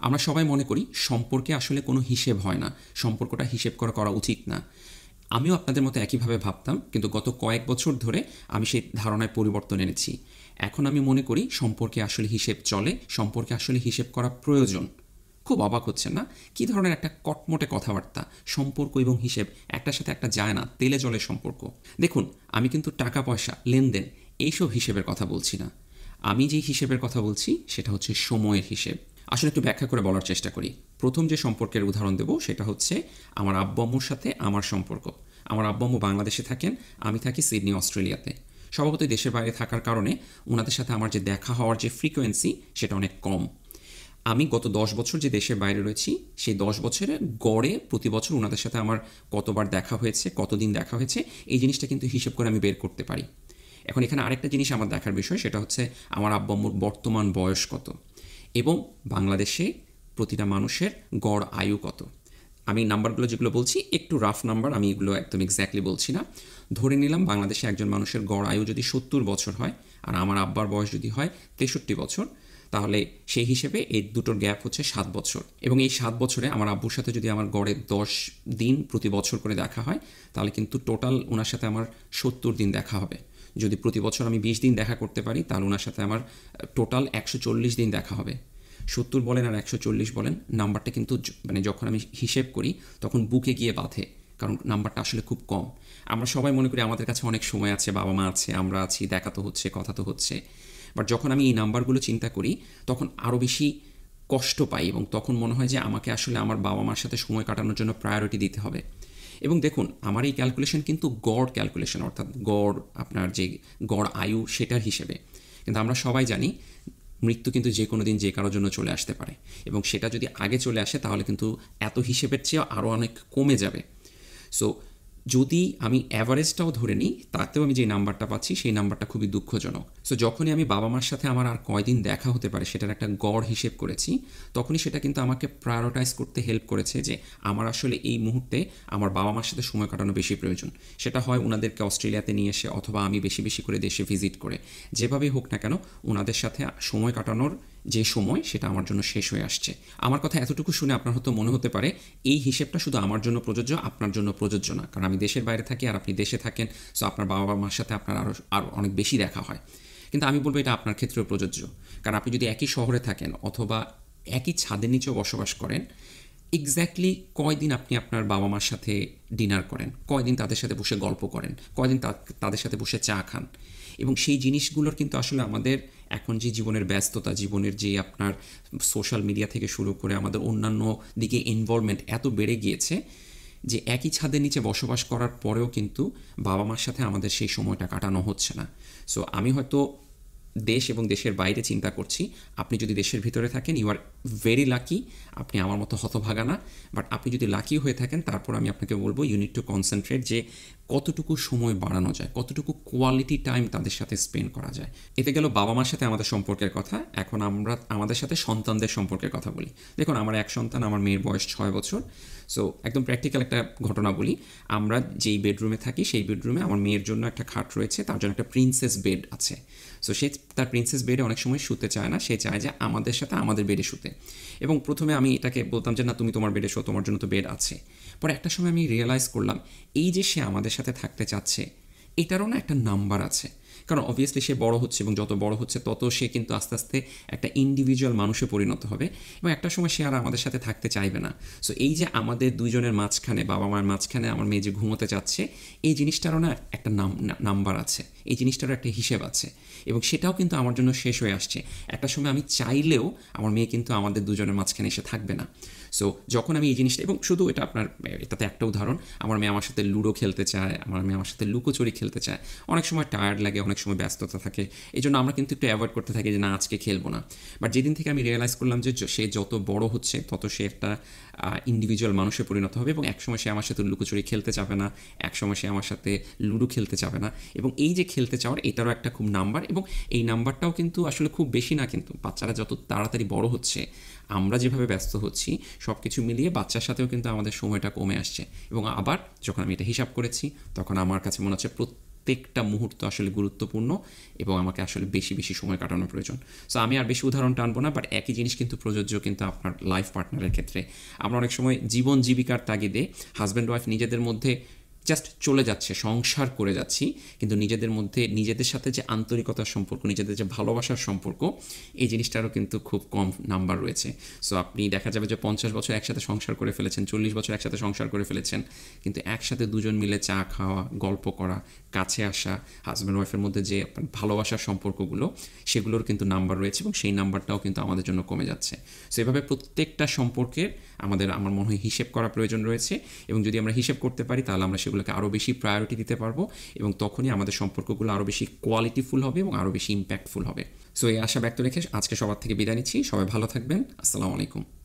আমরা সবাই মনে করি সম্পর্কে আসলে কোনো হিসেব হয় না, সম্পর্কটা হিসেব করা উচিত না। আমিও আপনাদের মতো একইভাবে ভাবতাম, কিন্তু গত কয়েক বছর ধরে আমি সেই ধারণায় পরিবর্তন এনেছি। এখন আমি মনে করি সম্পর্কে আসলে হিসেব চলে, সম্পর্কে আসলে হিসেব করা প্রয়োজন। খুব অবাক হচ্ছেন না? কী ধরনের একটা কটমটে কথাবার্তা! সম্পর্ক এবং হিসেব একটার সাথে একটা যায় না, তেলে জলের সম্পর্ক। দেখুন, আমি কিন্তু টাকা পয়সা, লেনদেন এইসব হিসেবের কথা বলছি না। আমি যেই হিসেবের কথা বলছি সেটা হচ্ছে সময়ের হিসেব। আসলে একটু ব্যাখ্যা করে বলার চেষ্টা করি। প্রথম যে সম্পর্কের উদাহরণ দেব সেটা হচ্ছে আমার আব্বু আম্মুর সাথে আমার সম্পর্ক। আমার আব্বু আম্মু বাংলাদেশে থাকেন, আমি থাকি সিডনি, অস্ট্রেলিয়াতে। স্বভাবতই দেশের বাইরে থাকার কারণে ওনাদের সাথে আমার যে দেখা হওয়ার যে ফ্রিকোয়েন্সি সেটা অনেক কম। আমি গত 10 বছর যে দেশের বাইরে রয়েছি, সেই 10 বছরে গড়ে প্রতি বছর ওনাদের সাথে আমার কতবার দেখা হয়েছে, কতদিন দেখা হয়েছে, এই জিনিসটা কিন্তু হিসেব করে আমি বের করতে পারি। এখন এখানে আরেকটা জিনিস আমার দেখার বিষয়, সেটা হচ্ছে আমার আব্বু আম্মুর বর্তমান বয়স কত এবং বাংলাদেশে প্রতিটা মানুষের গড় আয়ু কত। আমি নাম্বারগুলো যেগুলো বলছি একটু রাফ নাম্বার, আমি এগুলো একদম এক্স্যাক্টলি বলছি না। ধরে নিলাম বাংলাদেশে একজন মানুষের গড় আয়ু যদি 70 বছর হয় আর আমার আব্বার বয়স যদি হয় 63 বছর, তাহলে সেই হিসেবে এই দুটোর গ্যাপ হচ্ছে 7 বছর। এবং এই 7 বছরে আমার আব্বুর সাথে যদি আমার গড়ে 10 দিন প্রতি বছর করে দেখা হয়, তাহলে কিন্তু টোটাল ওনার সাথে আমার 70 দিন দেখা হবে। যদি প্রতি বছর আমি 20 দিন দেখা করতে পারি, তাহলে ওনার সাথে আমার টোটাল 140 দিন দেখা হবে। 70 বলেন আর 140 বলেন, নাম্বারটা কিন্তু মানে যখন আমি হিসেব করি তখন বুকে গিয়ে বাঁধে, কারণ নাম্বারটা আসলে খুব কম। আমরা সবাই মনে করি আমাদের কাছে অনেক সময় আছে, বাবা মা আছে, আমরা আছি, দেখা তো হচ্ছে, কথা তো হচ্ছে। বাট যখন আমি এই নাম্বারগুলো চিন্তা করি তখন আরও বেশি কষ্ট পাই এবং তখন মনে হয় যে আমাকে আসলে আমার বাবা মার সাথে সময় কাটানোর জন্য প্রায়োরিটি দিতে হবে। এবং দেখুন, আমার এই ক্যালকুলেশন কিন্তু গড় ক্যালকুলেশন, অর্থাৎ গড় আপনার যে গড় আয়ু সেটার হিসেবে। কিন্তু আমরা সবাই জানি মৃত্যু কিন্তু যে কোনো দিন যে কারোর জন্য চলে আসতে পারে, এবং সেটা যদি আগে চলে আসে তাহলে কিন্তু এত হিসেবের চেয়ে আরও অনেক কমে যাবে। সো যদি আমি অ্যাভারেজটাও ধরে নিই, তাতেও আমি যে নাম্বারটা পাচ্ছি সেই নাম্বারটা খুবই দুঃখজনক। সো যখনই আমি বাবা মার সাথে আমার আর কয়দিন দেখা হতে পারে সেটার একটা গড় হিসেব করেছি, তখনই সেটা কিন্তু আমাকে প্রায়োরিটাইজ করতে হেল্প করেছে যে আমার আসলে এই মুহূর্তে আমার বাবা মার সাথে সময় কাটানো বেশি প্রয়োজন। সেটা হয় ওনাদেরকে অস্ট্রেলিয়াতে নিয়ে এসে, অথবা আমি বেশি বেশি করে দেশে ভিজিট করে, যেভাবেই হোক না কেন ওনাদের সাথে সময় কাটানোর যে সময় সেটা আমার জন্য শেষ হয়ে আসছে। আমার কথা এতটুকু শুনে আপনার হয়তো মনে হতে পারে এই হিসেবটা শুধু আমার জন্য প্রযোজ্য, আপনার জন্য প্রযোজ্য না, কারণ আমি দেশের বাইরে থাকি আর আপনি দেশে থাকেন। সো আপনার বাবা মার সাথে আপনার আরও অনেক বেশি দেখা হয়। কিন্তু আমি বলবো এটা আপনার ক্ষেত্রেও প্রযোজ্য, কারণ আপনি যদি একই শহরে থাকেন অথবা একই ছাদের নিচেও বসবাস করেন, এক্স্যাক্টলি কয়দিন আপনি আপনার বাবা মার সাথে ডিনার করেন, কয়দিন তাদের সাথে বসে গল্প করেন, কয়দিন তাদের সাথে বসে চা খান। এবং সেই জিনিসগুলোর কিন্তু আসলে আমাদের এখন যে জীবনের ব্যস্ততা, জীবনের যে আপনার সোশ্যাল মিডিয়া থেকে শুরু করে আমাদের অন্যান্য দিকে ইনভলভমেন্ট এত বেড়ে গিয়েছে যে একই ছাদের নিচে বসবাস করার পরেও কিন্তু বাবা মার সাথে আমাদের সেই সময়টা কাটানো হচ্ছে না। সো আমি হয়তো দেশ এবং দেশের বাইরে চিন্তা করছি, আপনি যদি দেশের ভিতরে থাকেন ইউ আর ভেরি লাকি, আপনি আমার মতো হতভাগা না। বাট আপনি যদি লাকি হয়ে থাকেন, তারপর আমি আপনাকে বলবো ইউ নিড টু কনসেন্ট্রেট যে কতটুকু সময় বাড়ানো যায়, কতটুকু কোয়ালিটি টাইম তাদের সাথে স্পেন্ড করা যায়। এতে গেল বাবা মার সাথে আমাদের সম্পর্কের কথা। এখন আমরা আমাদের সাথে সন্তানদের সম্পর্কের কথা বলি। দেখুন, আমার এক সন্তান, আমার মেয়ের বয়স 6 বছর। সো একদম প্র্যাকটিক্যাল একটা ঘটনা বলি। আমরা যেই বেডরুমে থাকি সেই বেডরুমে আমার মেয়ের জন্য একটা খাট রয়েছে, তার জন্য একটা প্রিন্সেস বেড আছে। সো সে তার প্রিন্সেস বেডে অনেক সময় শুতে চায় না, সে চায় যে আমাদের সাথে আমাদের বেডে শুতে। এবং প্রথমে আমি এটাকে বলতাম যে না, তুমি তোমার বেডে শো, তোমার জন্য তো বেড আছে। পরে একটা সময় আমি রিয়েলাইজ করলাম এই যে সে আমাদের সাথে থাকতে চাচ্ছে, এটারও না একটা নাম্বার আছে। কারণ অবভিয়াসলি সে বড় হচ্ছে এবং যত বড় হচ্ছে তত সে কিন্তু আস্তে আস্তে একটা ইন্ডিভিজুয়াল মানুষে পরিণত হবে এবং একটা সময় সে আর আমাদের সাথে থাকতে চাইবে না। সো এই যে আমাদের দুইজনের মাঝখানে, বাবা মায়ের মাঝখানে আমার মেয়ে যে ঘুমোতে চাচ্ছে, এই জিনিসটারও না একটা নাম্বার আছে, এই জিনিসটারও একটা হিসেব আছে। এবং সেটাও কিন্তু আমার জন্য শেষ হয়ে আসছে। একটা সময় আমি চাইলেও আমার মেয়ে কিন্তু আমাদের দুজনের মাঝখানে এসে থাকবে না। সো যখন আমি এই জিনিসটা, এবং শুধু এটা আপনার, এটাতে একটা উদাহরণ, আমার মেয়ে আমার সাথে লুডো খেলতে চায়, আমার মেয়ে আমার সাথে লুকোচুরি খেলতে চায়। অনেক সময় টায়ার্ড লাগে, অনেক সময় ব্যস্ততা থাকে, এই জন্য আমরা কিন্তু একটু অ্যাভয়েড করতে থাকি যে না, আজকে খেলবো না। বাট যেদিন থেকে আমি রিয়েলাইজ করলাম যে সে যত বড় হচ্ছে তত সে একটা ইন্ডিভিজুয়াল মানুষে পরিণত হবে এবং একসময় সে আমার সাথে লুকোচুরি খেলতে চাবে না, একসময় সে আমার সাথে লুডো খেলতে চাবে না। এবং এই যে খেলতে চাওয়ার, এটারও একটা খুব নাম্বার, এবং এই নাম্বারটাও কিন্তু আসলে খুব বেশি না। কিন্তু বাচ্চারা যত তাড়াতাড়ি বড় হচ্ছে, আমরা যেভাবে ব্যস্ত হচ্ছি, সব কিছু মিলিয়ে বাচ্চার সাথেও কিন্তু আমাদের সময়টা কমে আসছে। এবং আবার যখন আমি এটা হিসাব করেছি, তখন আমার কাছে মনে হচ্ছে প্রত্যেকটা মুহূর্ত আসলে গুরুত্বপূর্ণ এবং আমাকে আসলে বেশি বেশি সময় কাটানো প্রয়োজন। সো আমি আর বেশি উদাহরণ টানবো না, বাট একই জিনিস কিন্তু প্রযোজ্য কিন্তু আপনার লাইফ পার্টনারের ক্ষেত্রে। আমরা অনেক সময় জীবন জীবিকার তাগিদে হাজব্যান্ড ওয়াইফ নিজেদের মধ্যে জাস্ট চলে যাচ্ছে, সংসার করে যাচ্ছি, কিন্তু নিজেদের মধ্যে নিজেদের সাথে যে আন্তরিকতার সম্পর্ক, নিজেদের যে ভালোবাসার সম্পর্ক, এই জিনিসটারও কিন্তু খুব কম নাম্বার রয়েছে। সো আপনি দেখা যাবে যে 50 বছর একসাথে সংসার করে ফেলেছেন, 40 বছর একসাথে সংসার করে ফেলেছেন, কিন্তু একসাথে দুজন মিলে চা খাওয়া, গল্প করা, কাছে আসা, হাজব্যান্ড ওয়াইফের মধ্যে যে ভালোবাসার সম্পর্কগুলো, সেগুলোর কিন্তু নাম্বার রয়েছে এবং সেই নাম্বারটাও কিন্তু আমাদের জন্য কমে যাচ্ছে। সো এভাবে প্রত্যেকটা সম্পর্কের আমার মনে হয় হিসেব করা প্রয়োজন রয়েছে, এবং যদি আমরা হিসেব করতে পারি তাহলে আমরা সেগুলোকে আরও বেশি প্রায়োরিটি দিতে পারবো, এবং তখনই আমাদের সম্পর্কগুলো আরও বেশি কোয়ালিটিফুল হবে এবং আরও বেশি ইম্প্যাক্টফুল হবে। সো এই আশা ব্যক্ত রেখে আজকে সবার থেকে বিদায় নিচ্ছি। সবাই ভালো থাকবেন। আসসালামু আলাইকুম।